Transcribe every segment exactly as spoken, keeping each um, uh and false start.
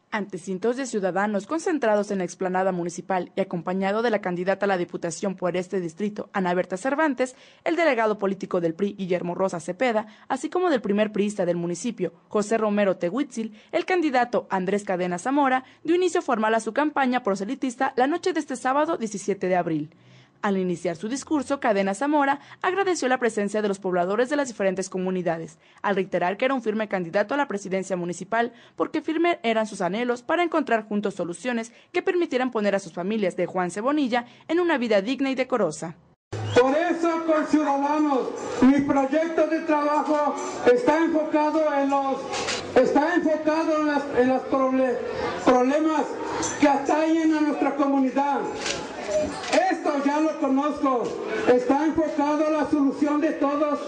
Ante cientos de ciudadanos concentrados en la explanada municipal y acompañado de la candidata a la Diputación por este distrito, Ana Berta Cervantes, el delegado político del P R I, Guillermo Rosa Cepeda, así como del primer priista del municipio, José Romero Tehuitzil, el candidato Andrés Cadena Zamora, dio inicio formal a su campaña proselitista la noche de este sábado diecisiete de abril. Al iniciar su discurso, Cadena Zamora agradeció la presencia de los pobladores de las diferentes comunidades, al reiterar que era un firme candidato a la presidencia municipal, porque firme eran sus anhelos para encontrar juntos soluciones que permitieran poner a sus familias de Juanse Bonilla en una vida digna y decorosa. Por eso, conciudadanos, mi proyecto de trabajo está enfocado en los, está enfocado en, las, en los proble, problemas que atañen a nuestra comunidad. Esto ya lo conozco, está enfocado a la solución de todos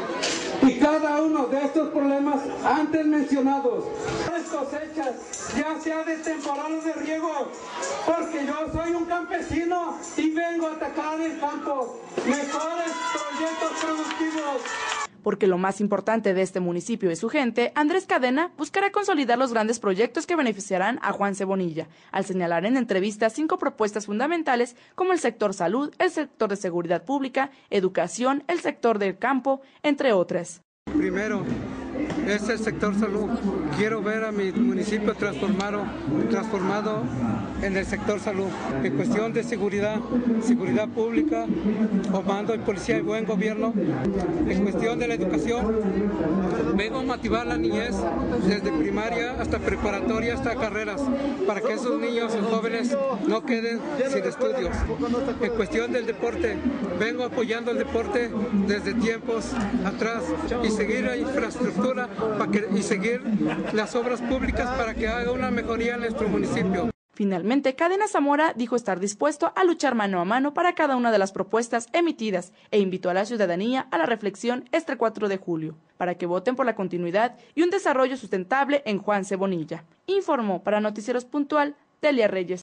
y cada uno de estos problemas antes mencionados. Las cosechas, ya sea de temporal o de riego, porque yo soy un campesino y vengo a atacar el campo, mejores proyectos productivos. Porque lo más importante de este municipio y su gente, Andrés Cadena buscará consolidar los grandes proyectos que beneficiarán a Juanse Bonilla, al señalar en entrevistas cinco propuestas fundamentales como el sector salud, el sector de seguridad pública, educación, el sector del campo, entre otras. Primero es el sector salud. Quiero ver a mi municipio transformado, transformado en el sector salud. En cuestión de seguridad, seguridad pública, comando y policía y buen gobierno. En cuestión de la educación, vengo a motivar a la niñez desde primaria hasta preparatoria hasta carreras, para que esos niños y jóvenes no queden sin estudios. En cuestión del deporte, vengo apoyando el deporte desde tiempos atrás y seguir la infraestructura para que, y seguir las obras públicas para que haga una mejoría en nuestro municipio. Finalmente, Cadena Zamora dijo estar dispuesto a luchar mano a mano para cada una de las propuestas emitidas e invitó a la ciudadanía a la reflexión este cuatro de julio, para que voten por la continuidad y un desarrollo sustentable en Juanse Bonilla. Informó para Noticieros Puntual, Delia Reyes.